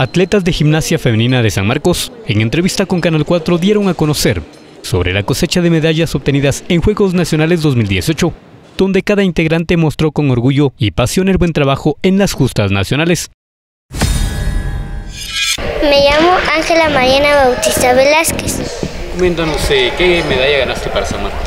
Atletas de gimnasia femenina de San Marcos, en entrevista con Canal 4, dieron a conocer sobre la cosecha de medallas obtenidas en Juegos Nacionales 2018, donde cada integrante mostró con orgullo y pasión el buen trabajo en las justas nacionales. Me llamo Ángela Mariana Bautista Velázquez. Coméntanos, ¿qué medalla ganaste para San Marcos?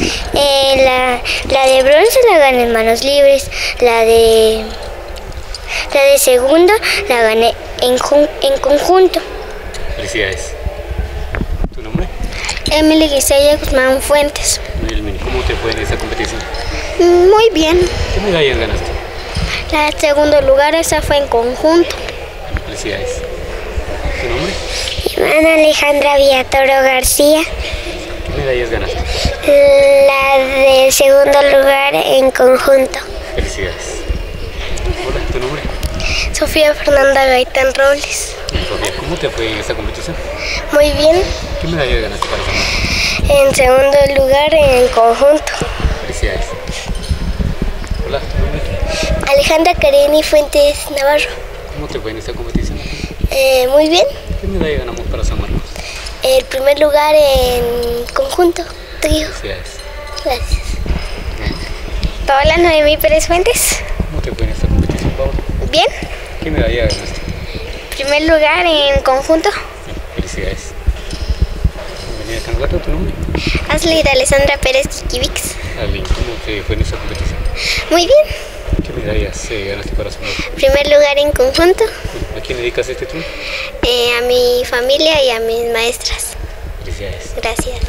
La de bronce la gané en manos libres, la de segundo la gané en conjunto. Felicidades. ¿Tu nombre? Emily Gisella Guzmán Fuentes. ¿Cómo te fue en esa competición? Muy bien. ¿Qué medallas ganaste? La de segundo lugar, esa fue en conjunto. Felicidades. ¿Tu nombre? Ivana Alejandra Villatoro García. ¿Qué medallas ganaste? La de segundo lugar en conjunto. Felicidades. Hola, ¿tu nombre? Sofía Fernanda Gaitán Robles. Sofía, ¿cómo te fue en esta competición? Muy bien. ¿Qué medallas ganaste para San Marcos? En segundo lugar en conjunto. Felicidades. Hola, ¿tu nombre? Alejandra Karini Fuentes Navarro. ¿Cómo te fue en esta competición? Muy bien. ¿Qué medalla ganamos para San Marcos? El primer lugar en conjunto. Trío. Felicidades. Gracias. Paola Noemí Pérez Fuentes. ¿Cómo te fue en esta competición, Paola? Bien. ¿Qué medalla ganaste? Primer lugar en conjunto. Felicidades. Bienvenida a Canal 4, ¿tu nombre? Ashley de Alessandra Pérez Kikivix. Arlene, ¿cómo te fue en esta competición? Muy bien. ¿Qué medallas ganaste para San Marcos? Primer lugar en conjunto. ¿A quién dedicas este tour? A mi familia y a mis maestras. Felicidades. Gracias.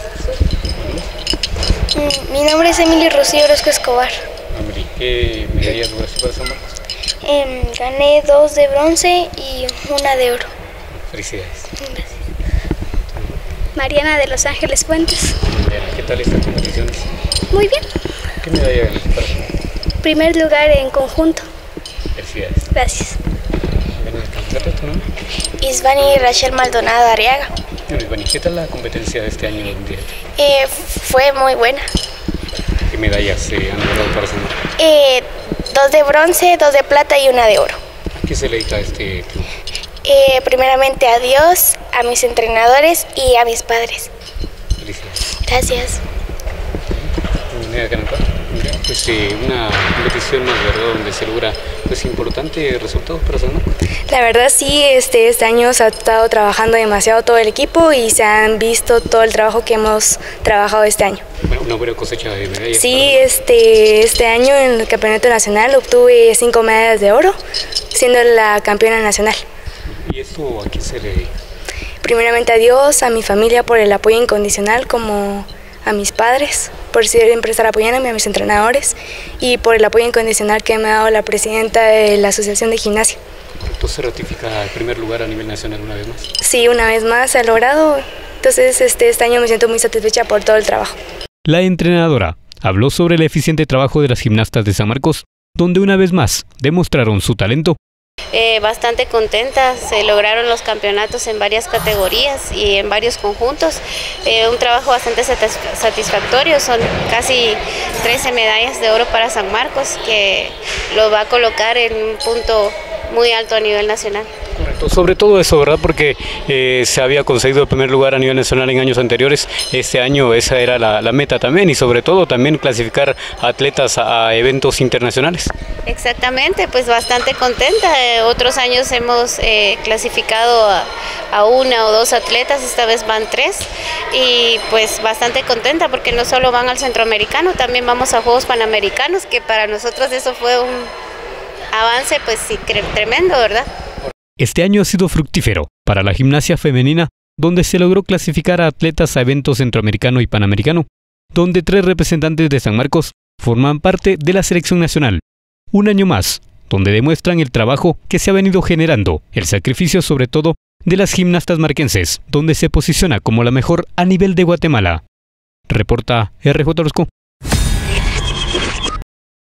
Mi nombre es Emily Rocío Orozco Escobar. Emily, ¿qué medallas lograste para San Marcos? Gané 2 de bronce y 1 de oro. Felicidades. Gracias. Mariana de Los Ángeles Fuentes. Mariana, ¿qué tal estas competiciones? Muy bien. ¿Qué medalla ganaste para San Marcos? Primer lugar en conjunto. Felicidades. Gracias. Bienvenida a Canal 4, ¿tu nombre? Isvani Rachel Maldonado Arriaga. Bueno, Isvani, ¿qué tal la competencia de este año en mundial? Fue muy buena. ¿Qué medallas han logrado para San Marcos? 2 de bronce, 2 de plata y 1 de oro. ¿A qué se le dedica este club? Primeramente a Dios, a mis entrenadores y a mis padres. Felicidades. Gracias. Bienvenida a Canal 4. Pues una competición más, ¿verdad?, donde se logra importantes resultados para San Marcos. La verdad sí, este año se ha estado trabajando demasiado todo el equipo y se han visto todo el trabajo que hemos trabajado este año. Bueno, una buena cosecha de medallas. Sí, este año en el campeonato nacional obtuve 5 medallas de oro, siendo la campeona nacional. ¿Y esto a qué se le dedica? Primeramente a Dios, a mi familia por el apoyo incondicional, como a mis padres por siempre estar apoyándome, a mis entrenadores y por el apoyo incondicional que me ha dado la presidenta de la Asociación de Gimnasia. ¿Entonces se ratifica el primer lugar a nivel nacional una vez más? Sí, una vez más se ha logrado, entonces este año me siento muy satisfecha por todo el trabajo. La entrenadora habló sobre el eficiente trabajo de las gimnastas de San Marcos, donde una vez más demostraron su talento. Bastante contenta, se lograron los campeonatos en varias categorías y en varios conjuntos, un trabajo bastante satisfactorio, son casi 13 medallas de oro para San Marcos, que lo va a colocar en un punto muy alto a nivel nacional. Correcto, sobre todo eso, ¿verdad? Porque se había conseguido el primer lugar a nivel nacional en años anteriores. Este año esa era la meta también, y sobre todo también clasificar atletas a eventos internacionales. Exactamente, pues bastante contenta. Otros años hemos clasificado a 1 o 2 atletas, esta vez van 3, y pues bastante contenta porque no solo van al centroamericano, también vamos a Juegos Panamericanos, que para nosotros eso fue un avance pues sí, tremendo, ¿verdad? Este año ha sido fructífero para la gimnasia femenina, donde se logró clasificar a atletas a eventos centroamericano y panamericano, donde 3 representantes de San Marcos forman parte de la selección nacional. Un año más, donde demuestran el trabajo que se ha venido generando, el sacrificio sobre todo de las gimnastas marquenses, donde se posiciona como la mejor a nivel de Guatemala. Reporta RJ Orozco.